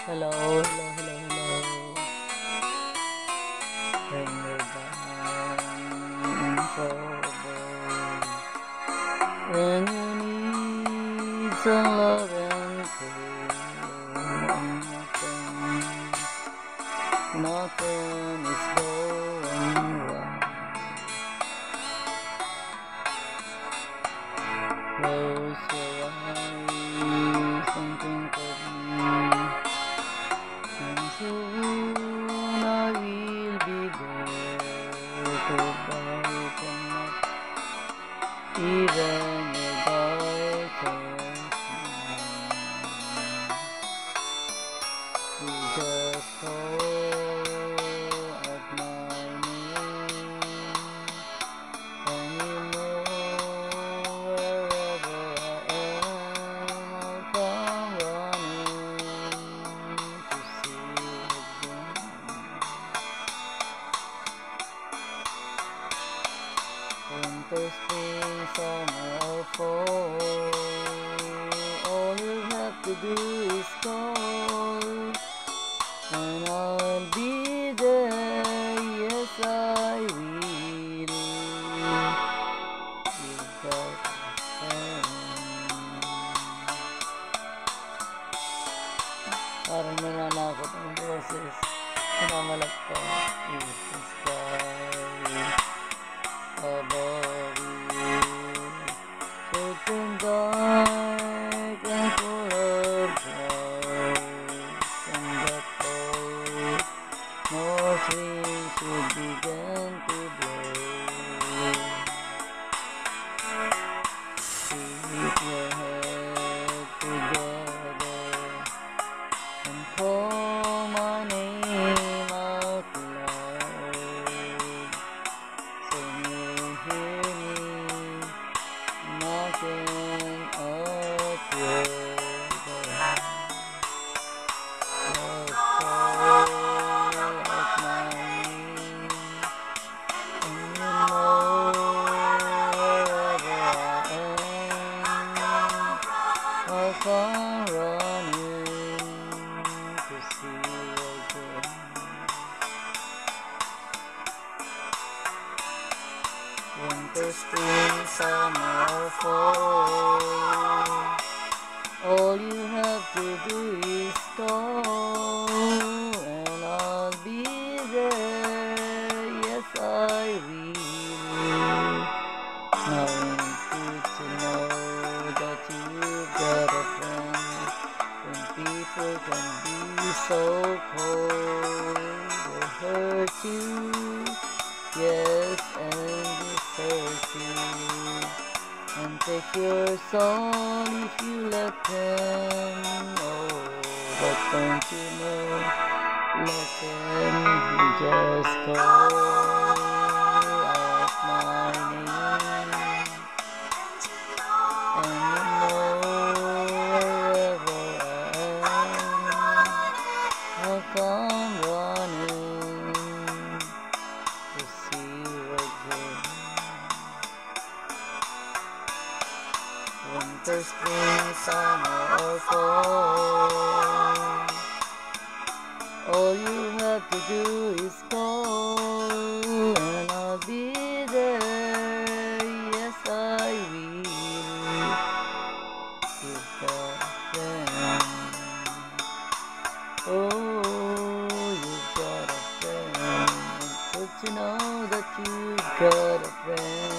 Hello, hello, hello, hello. When you're down in trouble, when you need some love and care, nothing is going wrong. Close your eyes and think of me, and soon I will be there to brighten up even your darkest night. You just call out my name, and you know wherever I am, I'll come running to see you again. Winter, spring, summer, or fall, all you have to do is call, and I'll be there. Yes, I will. You got a friend. Parang nananakot ang boses. Namamalagpak is the sky above you. Certain dark and full of clouds, and that cold north wind should begin to blow. Keep your head together and call my name out loud, so you hear me knocking at your door. Just call out my name, and you know wherever I am, I'll come running to see you again. Winter, spring, summer, or fall, all you have to do is call, and I'll be there. Yes, I will. Now it's good to know that you've got a friend, when people can be so cold. They hurt you, yes, and desert you, and take your soul if you let them. Oh, but don't you know, let them just call out my name, and you know wherever I am, I'll come running to see you again. Winter, spring, summer, or fall, all you have to do is call, and I'll be there. Yes, I will. You've got a friend. Oh, you've got a friend. Good to know that you've got a friend.